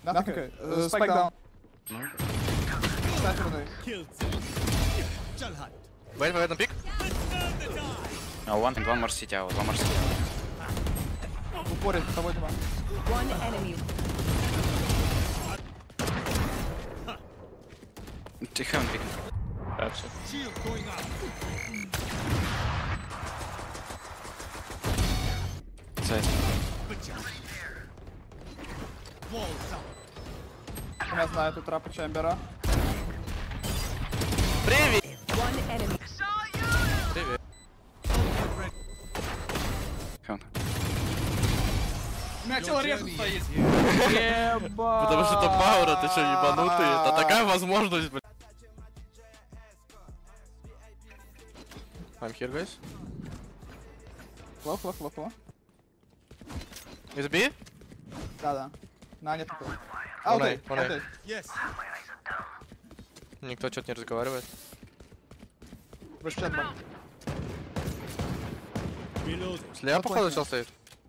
Nothing okay. Spike down. Wait, on pick. No, one more city out, one more city out. Упорит, с тобой два. One enemy. They haven't picked. Perhaps. Side. Я знаю эту трапу Чембера. Привет! One enemy. Привет. Heaven. Начал резать стоит. Потому что это Маура, ты что, ебанутый? Это такая возможность, блядь. I'm here, guys. Фло, фло, фло, фло. Is B? Да. На, нет такого. One A, Аутей. Никто что-то не разговаривает. Выше чат. Слева, походу, сейчас стоит.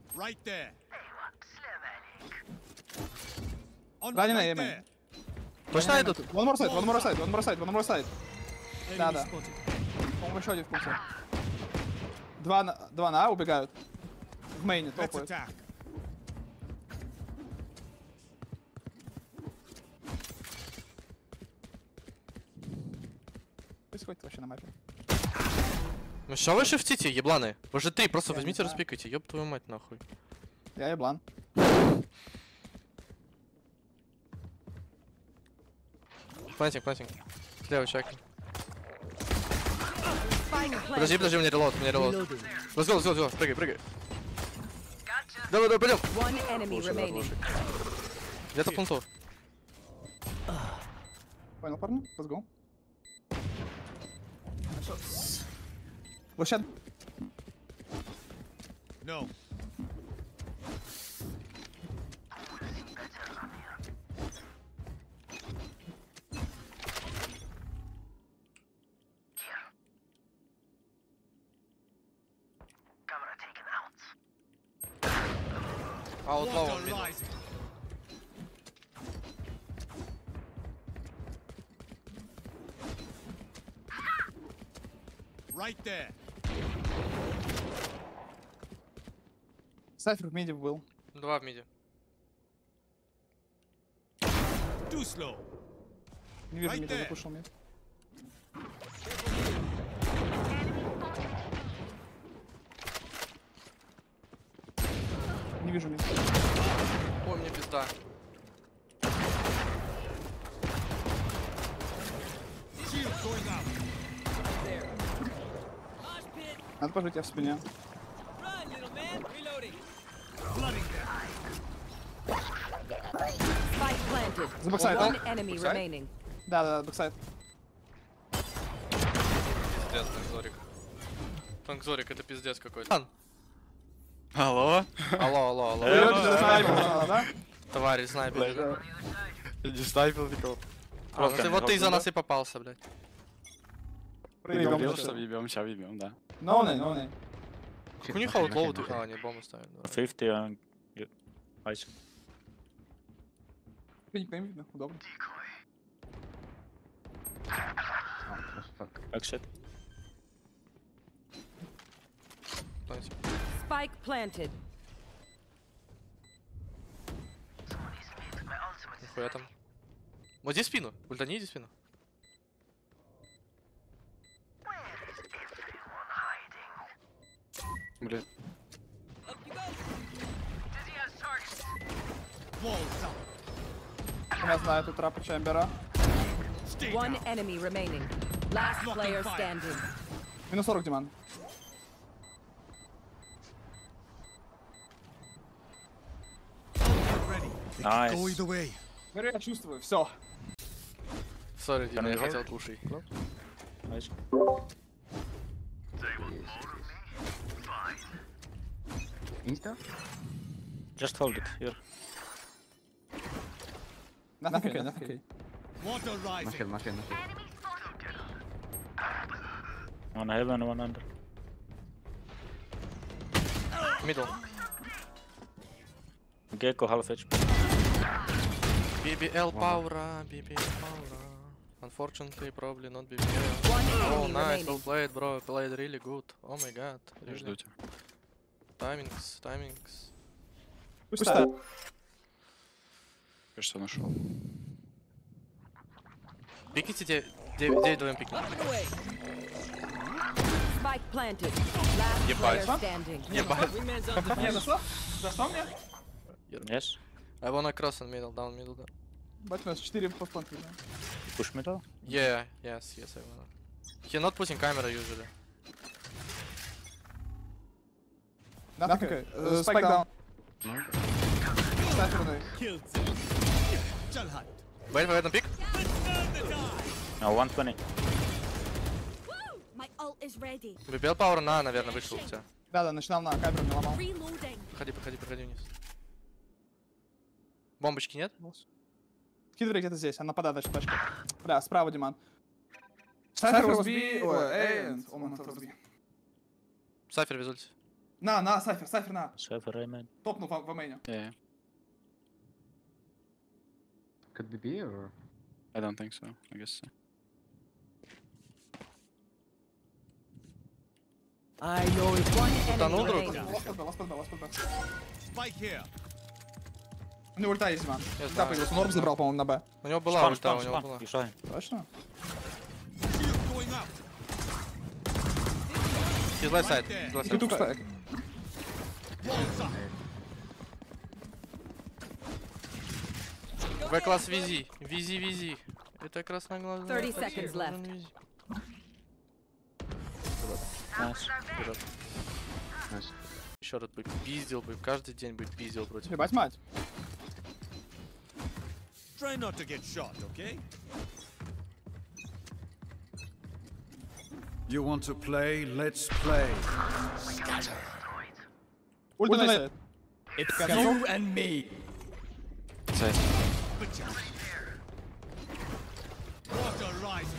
Да, не на Эми. Точно идут? One more side. Да. По-моему, еще один в пункте. Два на А убегают. В мейне топают. Происходит вообще на мапе. Ну что вы шифтите, ебланы? Вы же три, просто возьмите, распикайте, ёб твою мать, нахуй. Я еблан. Плантинг. Слева человек. Подожди, у меня релоад, Let's go, прыгай. Давай, пойдем. One enemy remaining. Где-то плантов. Понял, парни? Let's go. Площадь. No. Outlaw. Right there. Сайфер в миде был. Два в миде. Too slow. Не вижу Right мида, there. запушил мид. Не вижу мид. Ой, мне пизда. Shield going up. Надо пожить, я в спине. Spike planted. За бэксайд, One да? enemy Бэксайд? remaining. Да, бэксайд. Пиздец, Танкзорик. Танкзорик, это пиздец какой-то. Алло? Алло. Да? Товарищ снайпер. Не снайпил никого. Вот ты за нас и попался, блядь. Въебем, да. No name. Как у них аутлоу ты? А, нет, бомбу ставят. 50 and... Ice. Никто не видно, удобно. Backside. Spike planted. Нихуя там. Вот здесь спину. Ультани, иди спину. Блин. Я знаю эту трапу Чембера. One enemy remaining. Last player standing. Минус 40, Диман. Nice. Go either way. Говорю, я чувствую, все. Сори, Дима, я Can I хотел help? кушай. Nice. Insta? Just hold it here. Nothing. Water rising. Машина. One heaven, one under. Middle. Gecko half HP. BBL power, BBL power. Unfortunately, probably not BBL. One Oh, enemy nice, well remaining. played, bro. Played really good. Oh my god. Really. Жду тебя. Timings. Пусть ставит. Кажется, нашел. Пикните 9 двоем пикни. Spike planted. Last Ебать. player standing. Ебать. Не, зашло? Зашло мне? Yes. I wanna cross in middle, down middle. Да. Бать, у нас 4 постпонки. Push middle. Yeah, yes, I wanna. He not putting camera usually. Nothing. Spike down. Cypher. Kill. Chalhat. Wait for them pick. No, 120. My ult is ready. BBL power на, наверное, вышел у тебя. Да, начинал на камеру, не ломал. Reloading. Проходи вниз. Бомбочки нет? Скидывай где-то здесь, она нападает дальше тачка. Бля, справа, Диман. Cypher was B, and Omen was B. Сайфер в результате. На, Cypher, на. Cypher remain. Топнул в мейне. Yeah. Could be B or? I don't think so. I guess so. I know it. One Утонул enemy друг? remaining. Ласт подбил. Spike here. У него ульта есть, Диман. Я Да, знаю. появился. Норм забрал, по-моему, на Б. У него была ульта, у него была. You saw him. Точно? Shield going out. He's left side. Right there. He's left Ты side. тут спайк. Walls up. В-класс визи. Визи. Это красноглазый. 30 seconds left. Nice. Nice. Еще раз бы пиздил бы, каждый день бы пиздил против. Ебать мать. Try not to get shot, okay? You want to play? Let's play. Ульта на сайт. It's you and me. Сайт. Water rising.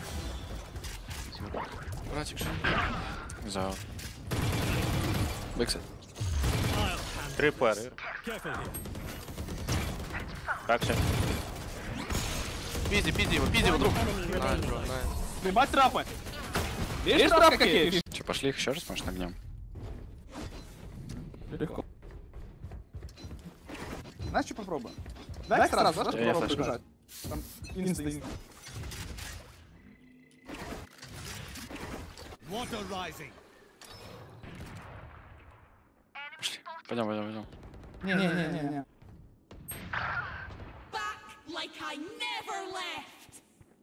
Братик, что? За. Бэксайд. Three player. Careful here. Backside. Пизди его, друг. Enemy Найс, remaining. бро, найс. Ебать трапы. Видишь трапы какие? Че, пошли их еще раз, может, нагнем? Легко. Знаешь, что попробуем? Дай сразу, знаешь, Я попробуем флешбэк. побежать. Там инста. Water rising. Пошли. Пойдем. Не. Back like I never left.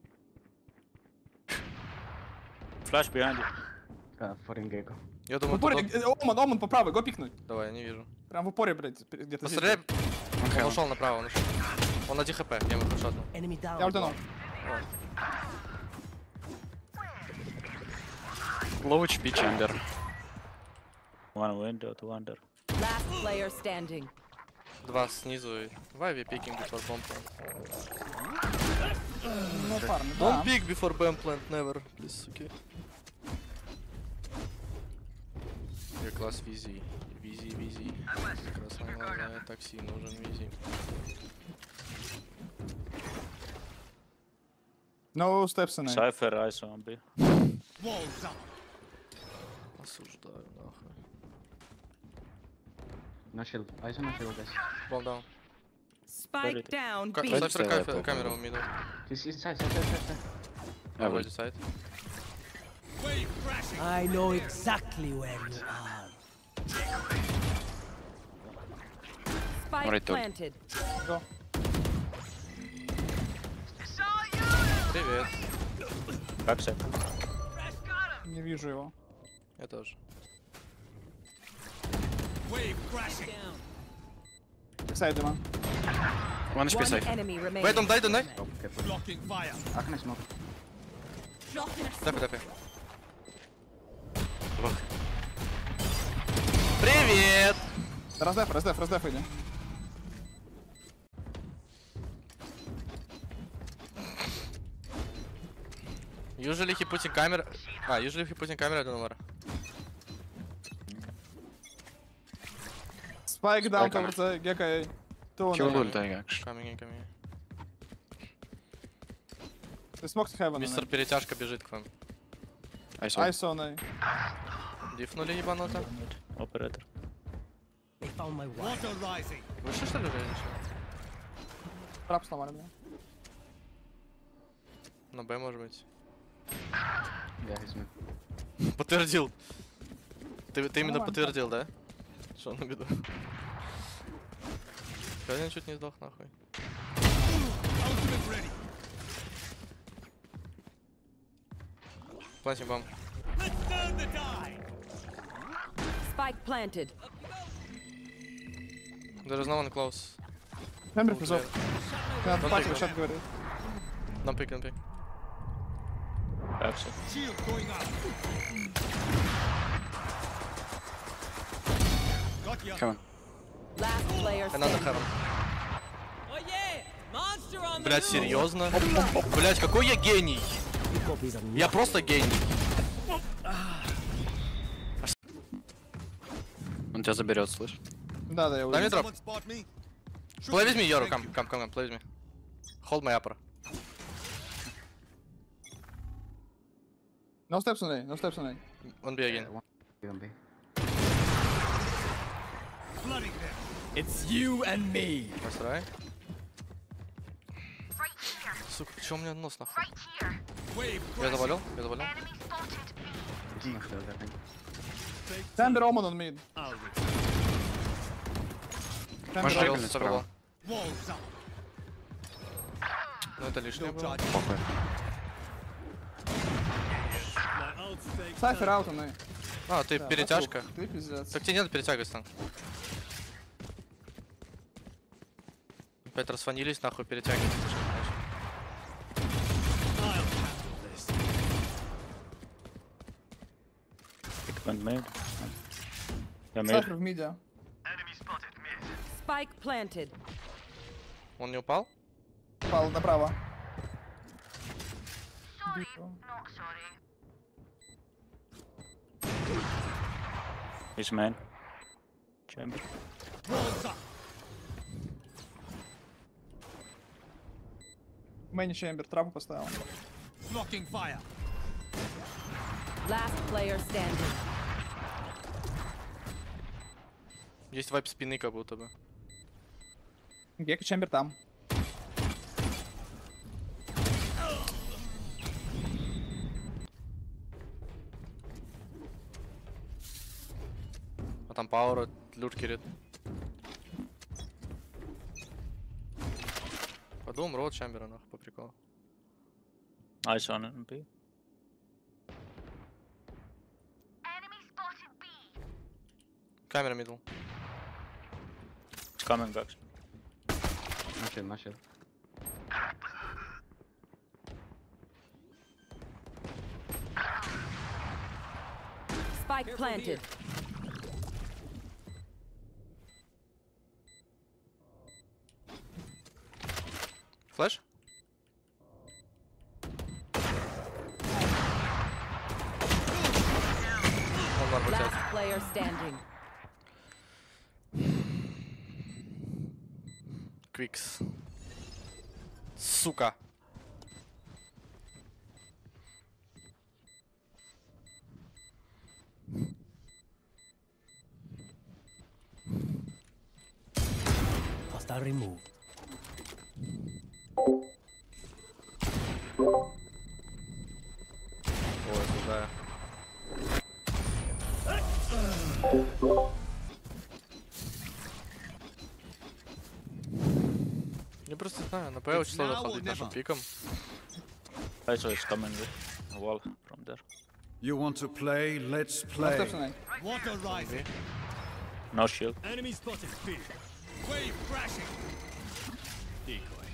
Flash behind you. Я В думаю, упоре, тут... Оман по правой, го пикнуть. Давай, я не вижу. Прям в упоре, блядь, где-то здесь. Постреляй. Он ушел направо, он ушел. Он на хп, я ему хедшотнул. Я ультанул. Low HP chamber. One window, two under. Last player standing. Два снизу и... Why we picking before bomb plant? Ну, парни, Don't да. pick before bomb plant, never, please, okay? Я класс визи. Визи. Красноглазое такси, нужен визи. No steps in it. Cypher, eyes on B. Walls up. Осуждаю, нахуй. На shield. Eyes on shield, guys. Bomb down. Spike down. B. Сайфер камера в миду. He's inside. Я вроде сайт. Wave crashing. I know exactly where you are. Spike Right door. planted. Привет. Backside. Не вижу его. Я тоже. Wave crashing. Сайд, Диман. One HP One safe. enemy remaining. Wait, дай. Blocking fire. Акна смог. Dropping a Дапай. Привет! Раздеф, иди. Usually he putting camera... usually he putting camera, I don't know where. Spike down Spike towards Gecko. Kill ulti, actually. Coming in. Ты смог с Heaven. Мистер Перетяжка бежит к вам. Айсо на. Дифнули ебануто. Mid. Operator. They found my wife. Water rising. Вышли что ли уже? Трап сломали, бля. На Б может быть. Yeah, he's mid. Подтвердил. Ты именно Нормально. подтвердил, да? Что он на беду? Я чуть не сдох нахуй. Ultimate ready. Платим бам. Let's turn the tide. Spike planted. There is no one close. Чембер призов. Я Don't патил, take что говорит. Нам пик, нам пик. Backside. Shield going up. Got ya. Come on. Last player Another standing. heaven. Oh yeah! Monster on the Блять, серьезно? Блять, какой я гений! Copies are Я просто гений. Он тебя заберет, слышь? Да, я Дай увидел. мне дроп. Someone spot me. Play with me, Yoru. Come, play with me. Hold my upper. No steps on A, no steps on A. On B again. Flooding them. It's you and me. Nice try. Сука, чё у меня нос нахуй? Wave Я crashing. завалил? Я завалил? Чембер Оман on mid. I'll reach. Чембер Может, Оман. Завалил, прыгнуть завалил. справа. Walls up. Ну это лишнее Don't было. charge. Похуй. My ult takes Сайфер аут on A. А, ты Да, перетяжка. послух. Ты пиздец. Так тебе не надо перетягивать там. Опять расфанились, нахуй перетягивать. Pick one mid. Yeah, mid. Сайфер в миде. Spike planted. Он не упал? Пал направо. He's main. Chamber. Walls up. Мэнни Чембер, трапу поставил. Blocking fire. Last player standing. Есть вайп спины как будто бы. Гека Чембер там. А там Пауэр люткерит. Подумал, рот Чамбера нахуй по приколу. Eyes on it. B. Камера мидл. It's coming back. Машин. Spike planted. Флэш? Он норм летят. Last player standing. Квикс. Сука. Hostile removed. Ой, осуждаю. Я просто знаю, на П очень сложно now or ходить нашим never. пиком. Also, it's coming with a wall from there. You want to play? Let's No play. steps on A. Water rising. No shield. Enemy spotted. B. Wave crashing. Decoy.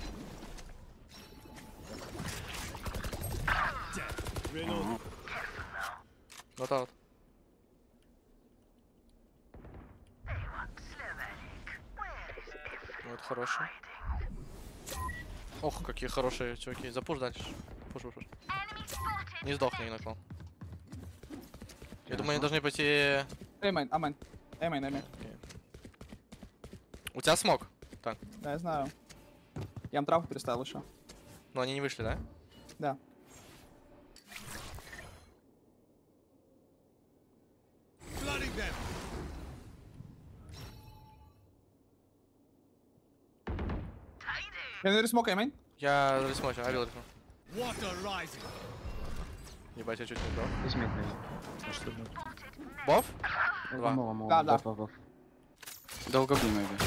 Dead. Reload. Вот аут. Вот хороший. Ох, какие хорошие чуваки. Запуш дальше. Пуш. Не сдохни, не наклон. Я думаю, они должны пойти... Эймейн, амейн. Эймейн. У тебя смог? Так. Да, я знаю. Я им трапу переставил еще. Но они не вышли, да? Да. Flooding them. Я смокай, мейн. Я ресмочу, авил ресмочу. Water rising. Ебать, я чуть не дал. He's mid, maybe. Бов? One more, one more. Да, да. Both. Долго бли, maybe.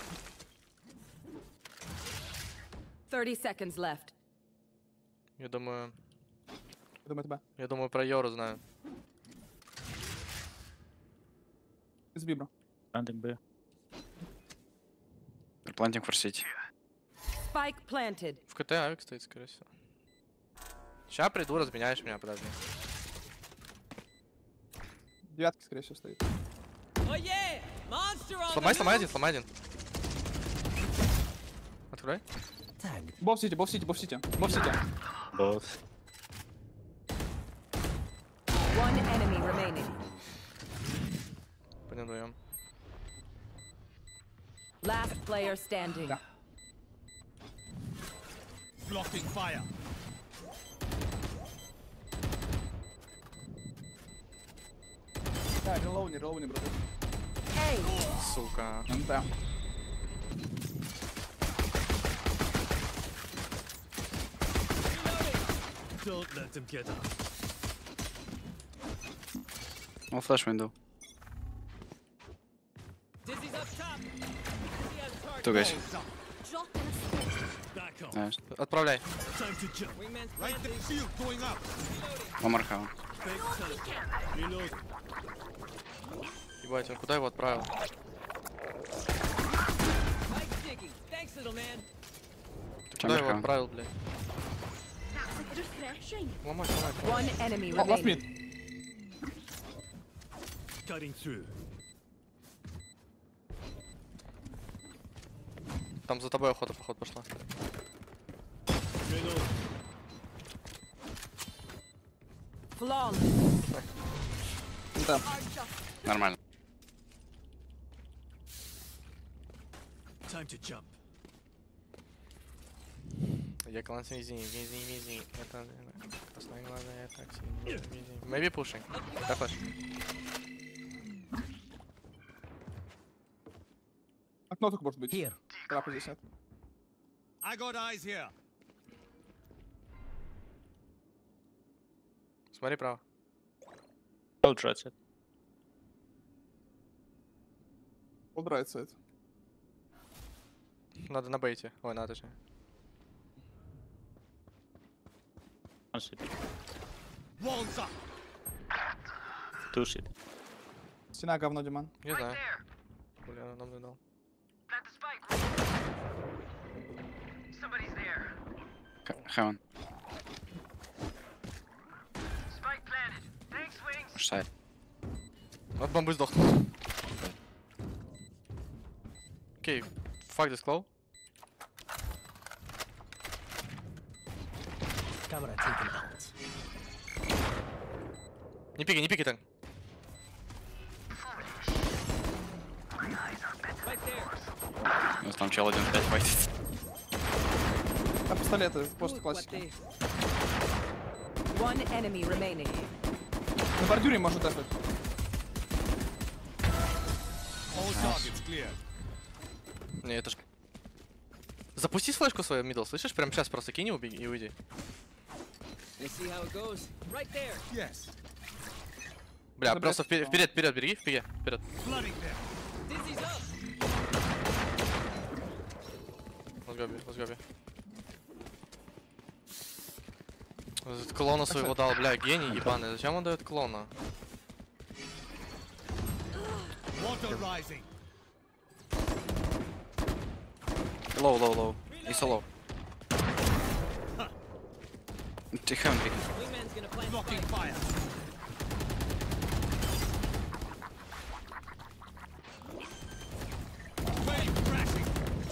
30 seconds left. Я думаю Думаю, тебя. про Йору знаю. Сби, бро. Landing B. They're planting for city. Spike planted. В КТ авик стоит, скорее всего. Ща приду, разменяешь меня, подожди. Девятки, скорее всего, стоит. Oh yeah! Monster on Сломай, the сломай move! один, сломай один. Открывай. Tag. Бов сити, бов сити, бов сити. Бов сити. Both. One enemy remaining. Пойдем вдвоем. Last player standing. Да. Blocking fire. Да, релоуни, бро. Hey, Сука. Да. Don't let them get up. One flash window. Dizzy's up top. Dizzy has target. Two guys. Drop in a smoke. Back off. Nice. Отправляй. Time to jump. Wingman's Right planted. there. Shield going up. One more heaven. Fake teleport. Reload. Ебать, он куда его отправил? Mike's digging. Thanks, little man. Ты куда его Chamber отправил, блядь? That's refreshing. Ломай, ломай. one enemy Last remaining. mid. Cutting through. Там за тобой охота, поход пошла. Reload. Flawless. Да. Нормально. Time to jump. Я клан вези. Это красное главное, так вези. Maybe pushing. Да, флеш. Окно только может быть. Here. Трапа здесь нет. I got eyes here. Смотри право. Hold right side. Полдрайт сайт. Надо на бейте. Ой, надо точнее. One city. Walls up. Two city. Стена говно, Диман. Не знаю. Бля, он нам не дал. Heaven. Push side. От бомбы сдохнул. Окей, fuck this claw. Camera taken out. Не пикай так. Right there. У нас там чел 1-5 файтит. А пистолеты, просто Good, what классика. they- One enemy remaining. На бордюре может дефать. All targets clear. Не, это ж... Запусти флешку свою, мидл, слышишь? Прям сейчас просто кинь и убеги и уйди. Let's see how it goes. Right there. Yes. Бля, Забрать. просто вперед, береги, вперед. Flooding them. Dizzy's up. Let's go, B. Клона своего дал, бля, гений ебаный. Зачем он дает клона? Water rising. Low. It's a low. Heaven pick. Wingman's gonna plant Blocking spike. fire. Wave crashing.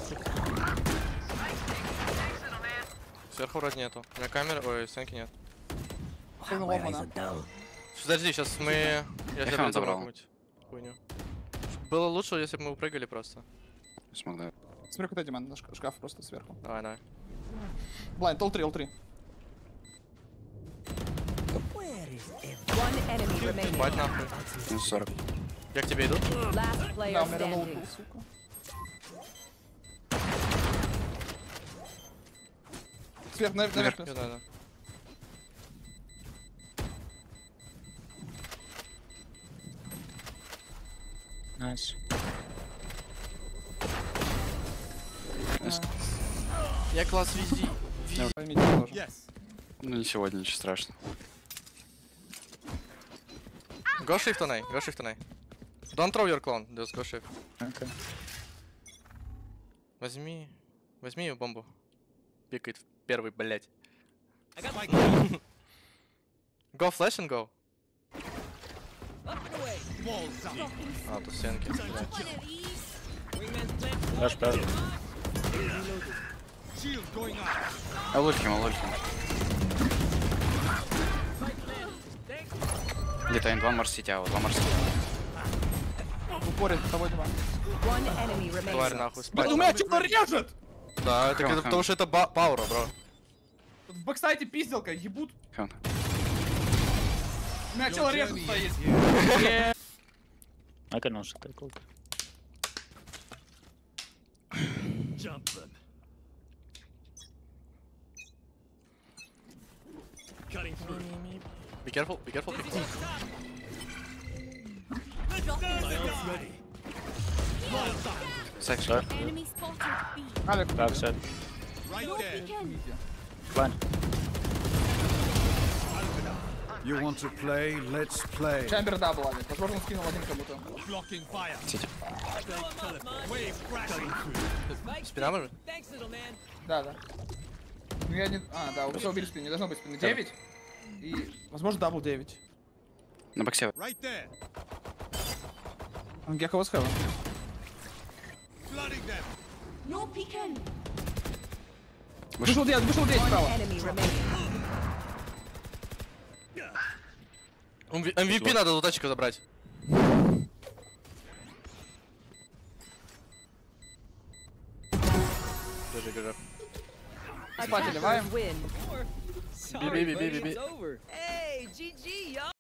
Сверху вроде нету. У меня камеры, ой, стенки нет. Сильно ломано. Подожди, сейчас мы... Я Хан тебе забрал. какую-нибудь хуйню. Было лучше, если бы мы упрыгали просто. Смог, да. Смотри, куда Диман, на шкаф просто сверху. Давай. Блайнд, all 3. One enemy remaining. Бать нахуй. Минус 40. Я к тебе иду. Last player Да, у меня револ standing. был, сука. Сверх, наверх. Да, да. Nice. Я класс везде. Поймите тоже. Yes. Ну не сегодня, ничего страшного. Go shift on A, go shift on A. Don't throw your clone, just go shift. Okay. Возьми ее бомбу. Пикает первый, блять. I got my Go flash and go. up and away. Walls up. А, тут стенки. блядь. One of these. Wingman's plant. Flash better. Shield going up. Алульхим. Где-то one more city out, one more city. В упоре с тобой два. One enemy Тварь remaining. нахуй, Блин, спать. у меня чего режет? Да, это Хан. потому что это паура, бро. Тут в бэксайте пизделка, ебут. Хан. У меня чел режет стоит. I can also take ult. Jump them. Cutting through. Be careful, be careful. Ult's ready. Section. Enemy spotted. B. Алек, Back side. Right No there. peeking. Blind. You want to play? Let's play. Чамбер дабл, Алек. Возможно, он скинул один кому-то. Blocking fire. Blow 'em up, man. Wave crashing. Spike. Спина может? Thanks, little man. Да. Ну я не... А, да, все убили спину, не должно быть спины. 9. И, возможно, дабл 9. На боксе. Right there. Он Гекко восхэва. Flooding them. No peeking. Вышел 9 One справа. enemy remaining. MVP надо у тачика забрать. Держи. Спать, ливаем. Win. Sorry, Be, buddy, be. it's over. Hey, GG, y'all.